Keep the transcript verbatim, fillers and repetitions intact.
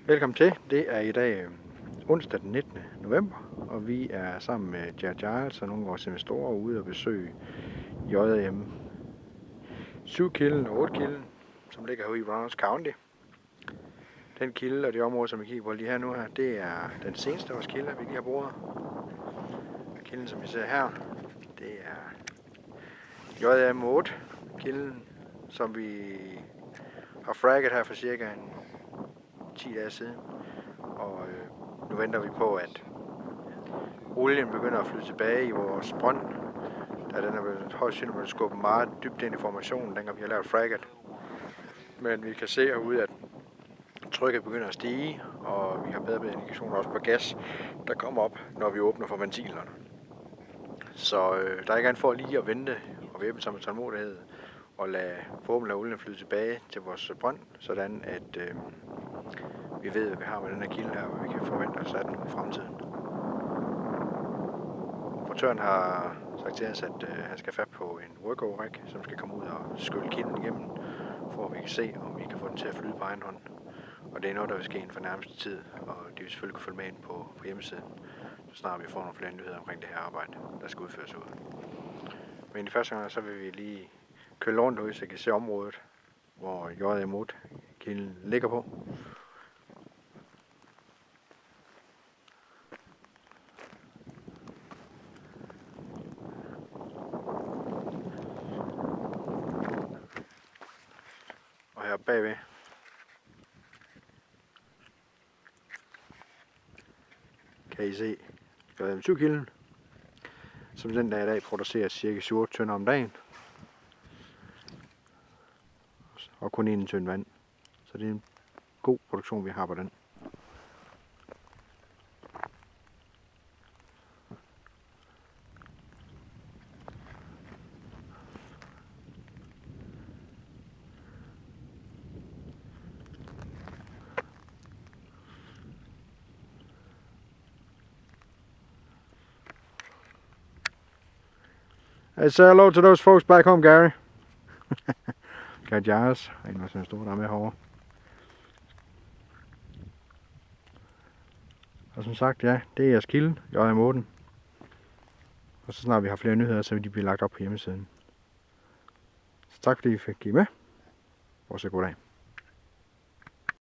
Velkommen til. Det er i dag øh, onsdag den nittende november, og vi er sammen med Jared Giles og nogle af vores investorer ude og besøge J M syv kilden og otte kilden, som ligger herude i Rounders County. Den kilde og det område, som vi kigger på lige her nu her, det er den seneste års kilde, vi lige har boret. Kilden, som vi ser her, det er J M otte kilden, som vi har fragget her for cirka en ti dage siden. Og øh, nu venter vi på, at olien begynder at flyde tilbage i vores brønd, da den er blevet højst synligt skubbet meget dybt ind i formationen, dengang vi har lavet fragget. Men vi kan se herude, at trykket begynder at stige, og vi har bedre indikationer også på gas, der kommer op, når vi åbner for ventilerne. Så øh, der er ikke andet for lige at vente og væbne sig med tålmodighed og lade forhåbentlig lade olien flyde tilbage til vores brønd, sådan at øh, vi ved, hvad vi har med den her kilde her, og vi kan forvente os af den i fremtiden. Operatøren har sagt til os, at øh, han skal fat på en workover rig, som skal komme ud og skylle kilden igennem, for at vi kan se, om vi kan få den til at flyde på egen hånd. Og det er noget, der vil ske inden for nærmeste tid, og det vil selvfølgelig kunne følge med ind på, på hjemmesiden, så snart vi får nogle flere nyheder omkring det her arbejde, der skal udføres ud. Men i første gang, så vil vi lige køre rundt ud, så I kan se området, hvor J M otte kilden ligger på. Og her bagved kan I se J M syv kilden, som den dag i dag producerer cirka syv otte tønder om dagen. Og kun en tynd vand. Så det er en god produktion, vi har på den. I say hello to those folks back home, Gary. Gary Giles, en af sine store, der er med herovre. Og som sagt, ja, det er jeres kilde, J M otte. Og så snart vi har flere nyheder, så vil de blive lagt op på hjemmesiden. Så tak fordi I fik give med. Og så god dag.